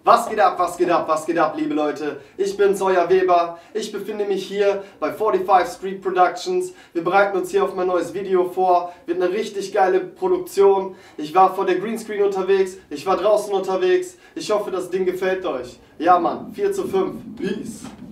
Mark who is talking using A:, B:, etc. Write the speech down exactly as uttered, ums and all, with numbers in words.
A: Was geht ab, was geht ab, was geht ab, liebe Leute? Ich bin's, euer Weber. Ich befinde mich hier bei forty-five Street Productions. Wir bereiten uns hier auf mein neues Video vor. Wird eine richtig geile Produktion. Ich war vor der Greenscreen unterwegs, ich war draußen unterwegs. Ich hoffe, das Ding gefällt euch. Ja, Mann, vier zu fünf. Peace.